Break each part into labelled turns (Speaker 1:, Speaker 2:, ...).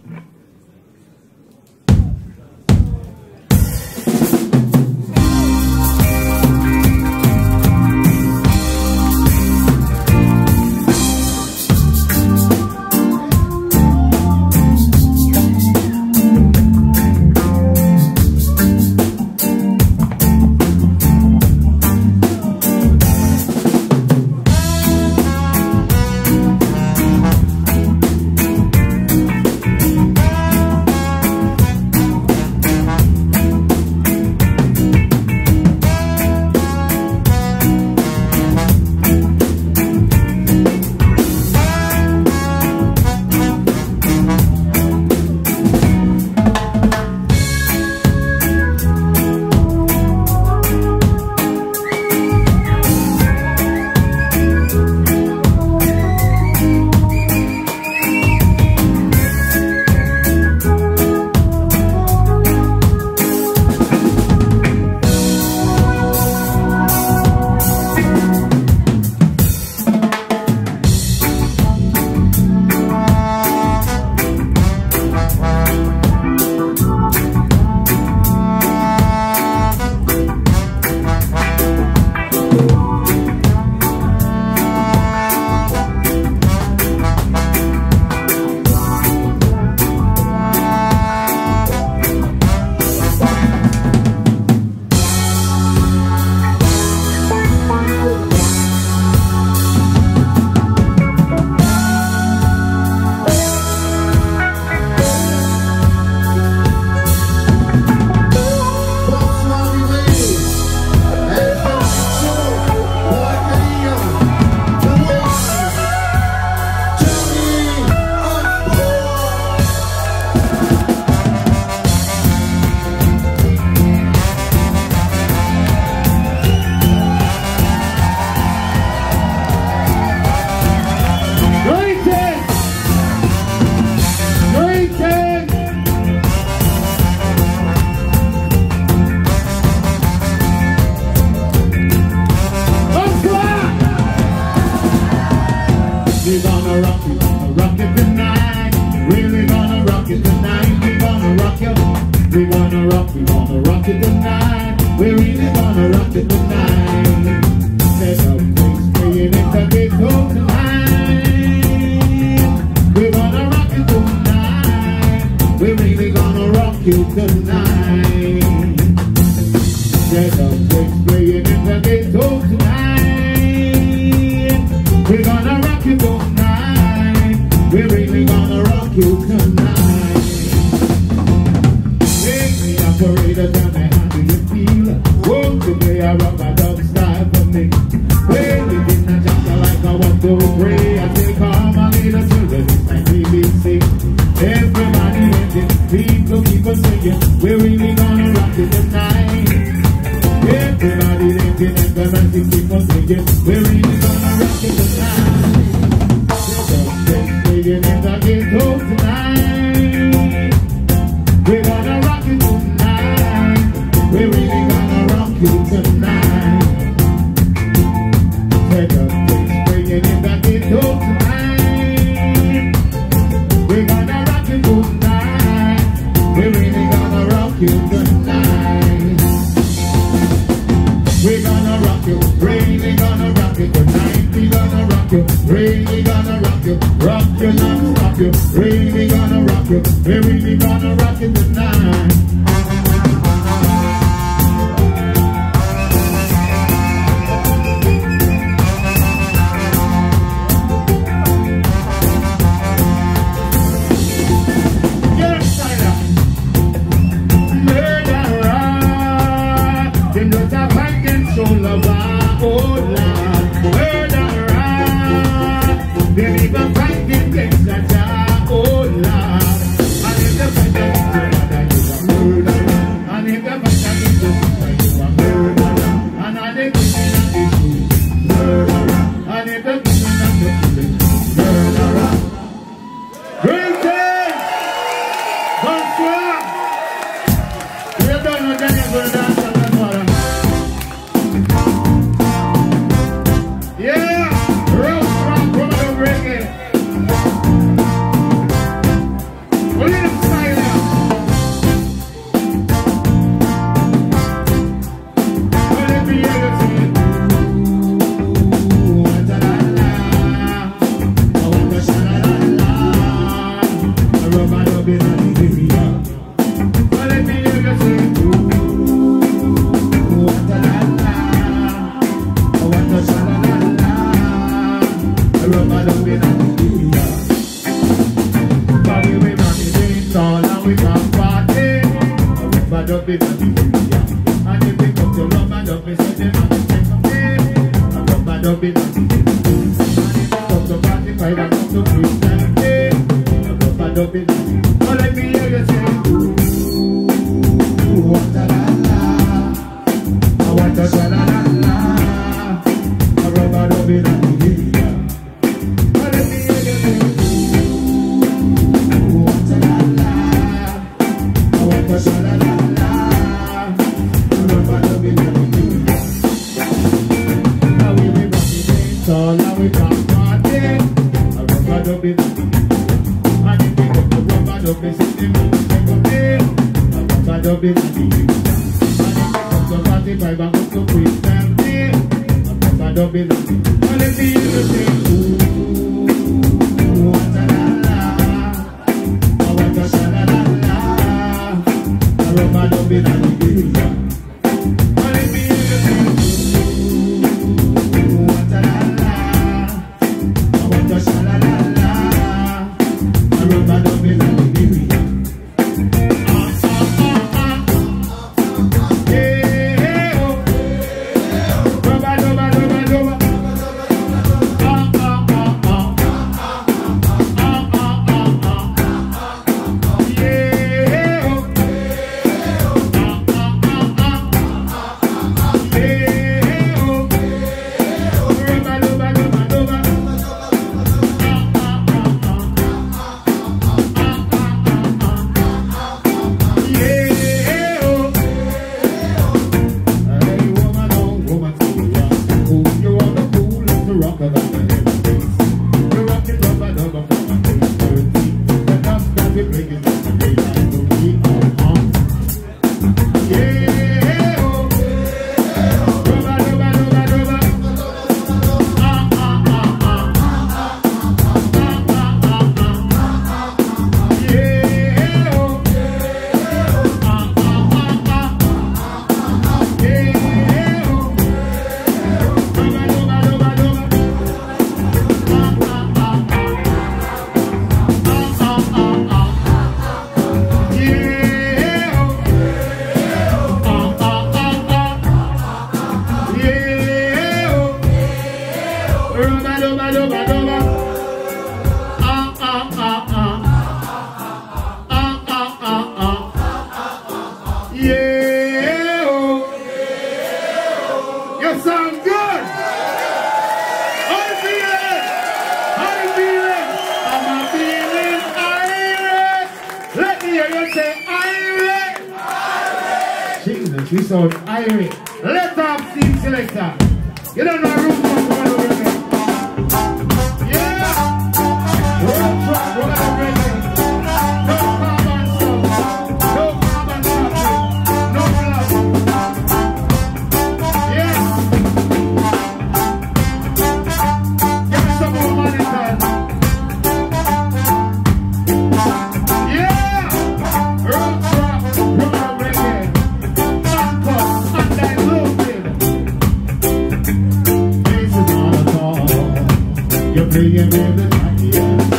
Speaker 1: Murder. and we can party. But up in the area. And if we come to rubber dub, we say them and they take me. And rubber dub in the area. And if we come to party, I come to Christianity. And rubber dub in the area. Oh, let me hear you say, ooh, what a la la. Oh, what a la la la. And rubber dub in the area. Oh, let me hear you say, ooh, what a la la. Oh, what a la la. So now we can party. A rubber dub in the and if we come to rubber dub, we see them and we take a day. A rubber dub in the and if we come to party, vibe and come to Christianity. A rubber dub in the and if we hear the say, ooh, what a la la, oh what a sha la la la. A rubber dub in the and if we hear the say, ooh, what a la la. We sound Ivry. Let up, team selector. You don't know room for one over there. Yeah. Road track, roll out ready. No carbon stuff. No carbon stuff. No blood. Yeah. Give me some more money, guys. Yeah. Road track, roll out ready. Playing with the champions.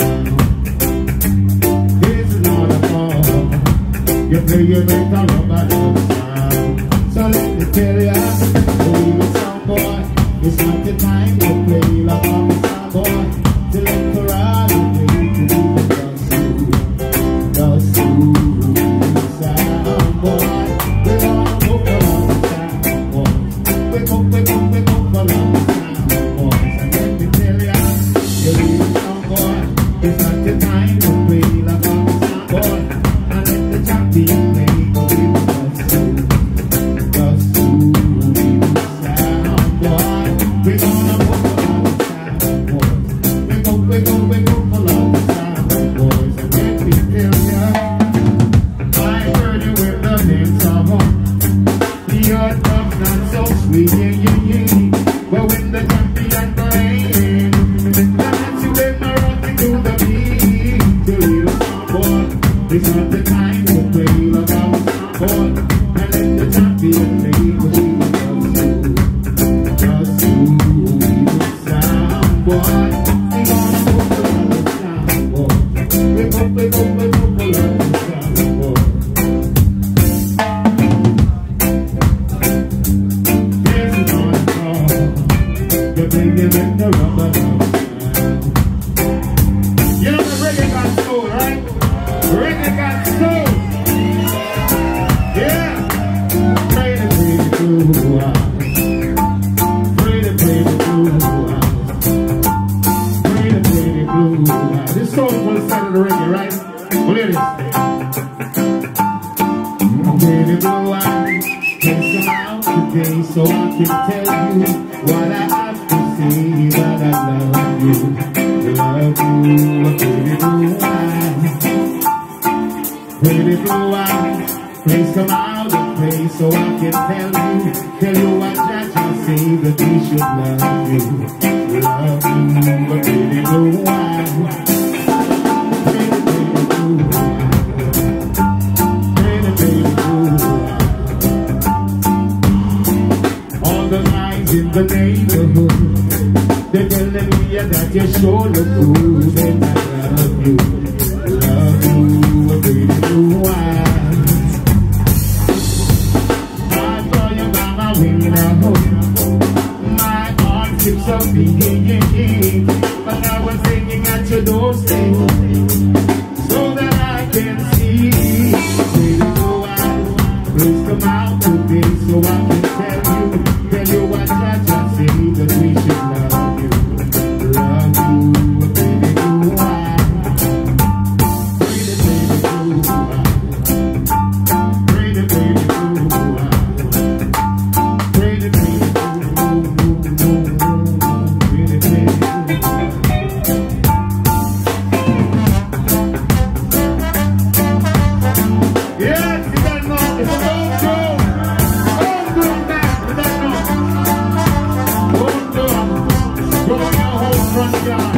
Speaker 1: This is not a fall. You're playing with the rubber dub sound. So let me tell ya, oh you sound boy, it's not the time to play like a sound boy. To let the ride and play to the sound boy. We're gonna move along the sound boy. Wake up along the sound boy. And let me tell ya, it's not the time to play like a sound boy. And let the champion play, go with us too. Sound boy. We're gonna move along the sound boy. Wake up along the sound boys. And let me tell ya, I heard you with the names of the earth comes not so sweet, yeah. But when the champion plays, it's not the time to play like a sound boy. And let the champion play with you. Just you, sound boy. We're gonna put the sound boy. We're gonna put the sound boy. Look at this. Baby blue eyes, take some out today so I can tell you what I have to say. That I love you, baby blue eyes. Baby blue eyes, please come out and play so I can tell you what that I say that we should love you, baby blue eyes. Baby blue eyes. All the lines in the neighborhood, they're telling me that you sure look good, and I love you, baby blue eyes. I saw you by my window, my heart keeps on beating, but I was singing at your doorstep, so that I can see, baby blue eyes. Please come out today so I can tell you what I just say that we should love you, baby blue eyes. Pretty baby blue eyes. Pretty baby blue eyes. Pretty baby blue, pretty baby blue eyes. Yes, you got know, it's a Homegrown Band, you got know. Homegrown, go in your whole front yard.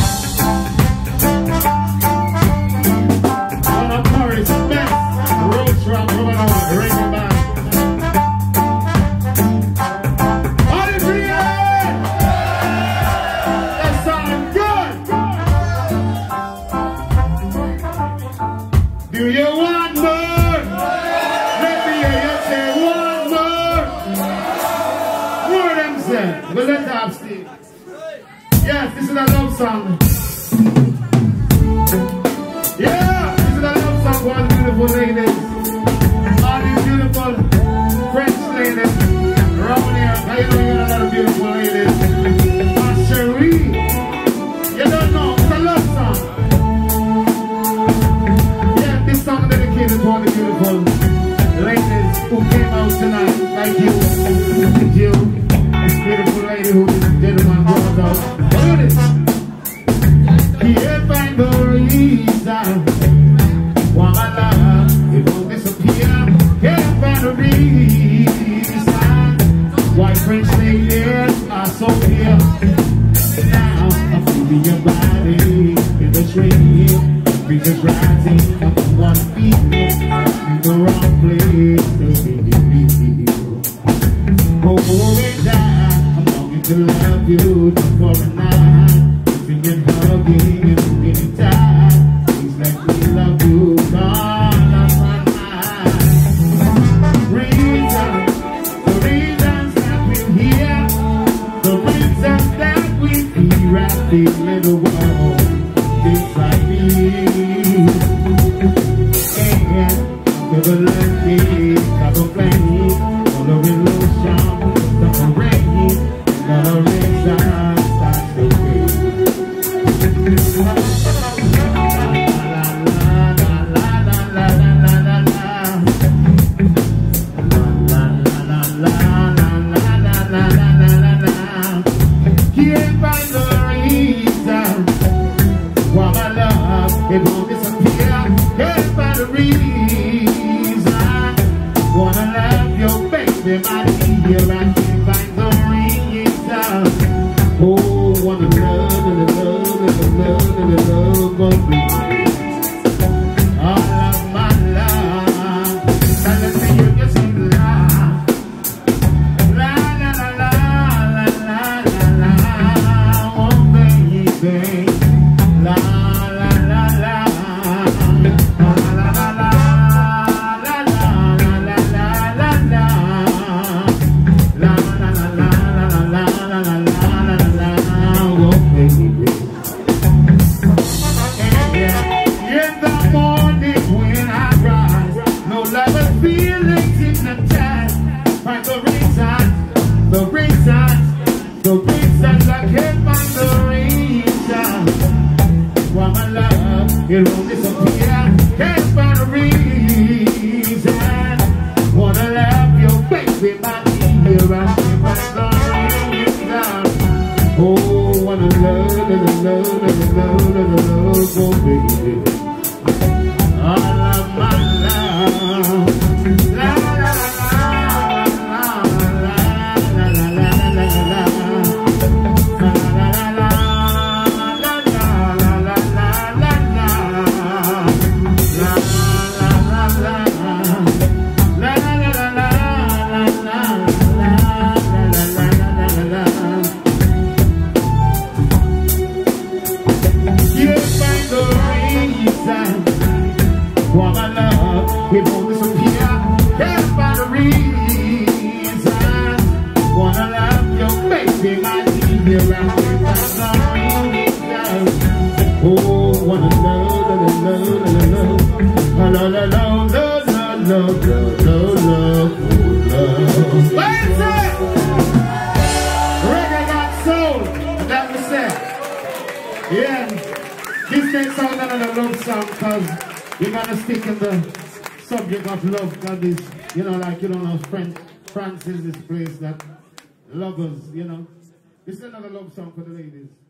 Speaker 1: On a Paris best, road truck, going on, ring the band. Ivry Hangar! That sounds good! Do you want more? Let me hear you say one more. More of them say. Well, let's have Steve. Yes, this is a love song. Yeah, this is a love song for all the beautiful ladies. All these beautiful French ladies around here. Now you know you got a lot of beautiful ladies. Ma chérie. You don't know, it's a love song. Yeah, this song dedicated to all the beautiful ladies who came out tonight, like you, this beautiful lady who this gentleman brought out. Look at this. Can't find the reason why my love, it won't disappear. Can't find the reason why French ladies are so clear. Now I'm feeling your body in the train. Breezes rising up on one feet, in the wrong place to be. Oh, down, I'm longing to love you just for a night. Kissing and hugging and getting tired. Please let me love you, all of my mind. The reasons that we're here, the reasons that we fear at this little world. It's like me, and never let me have a plane, following lotion, the rain, the reason starts to fade. Can't find the reason why my love, it won't disappear. Can't find a reason. Wanna love your baby, my dear. I can't find the reason. Oh, wanna love of me. All of my love. Now let me hear you sing la. La la la la la la la la. Oh baby. La la la la. La la la la la la la la la la. baby, my dear, I keep my love down. Oh, wanna love, oh baby. I love my love. La la la la la la la la la la. Because you gotta stick in the subject of love, because this, you know, like, you know, France is this place that lovers, you know. This is another love song for the ladies.